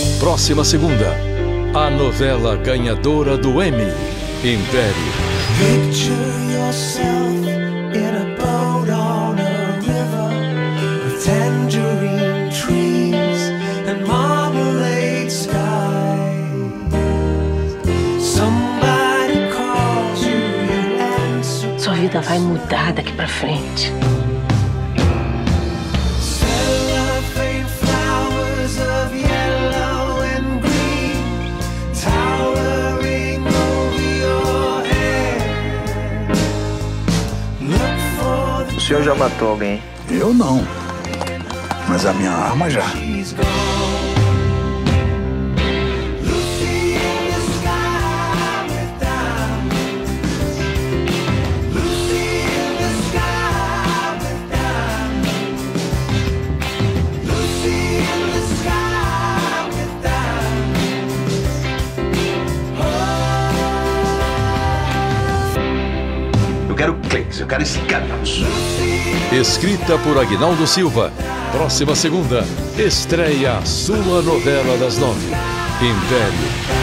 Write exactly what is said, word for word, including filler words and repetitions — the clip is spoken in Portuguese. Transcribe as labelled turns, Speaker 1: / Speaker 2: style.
Speaker 1: Próxima segunda, a novela ganhadora do Emmy, Império.
Speaker 2: Picture yourself in a boat on a river with tangerine trees and marmalade skies. Somebody calls you, you answer.
Speaker 3: Sua vida vai mudar daqui pra frente.
Speaker 2: Cellophane flowers of yellow and green towering over your head. Look for the
Speaker 4: O senhor já matou alguém?
Speaker 5: Eu não. Mas a minha arma já.
Speaker 2: she's gone. Lucy in the sky with diamonds. Lucy in the sky with diamonds. Lucy in the sky with diamonds.
Speaker 6: Eu quero cliques, eu quero escândalos.
Speaker 1: Escrita por Aguinaldo Silva. Próxima segunda, estreia a sua novela das nove, Império.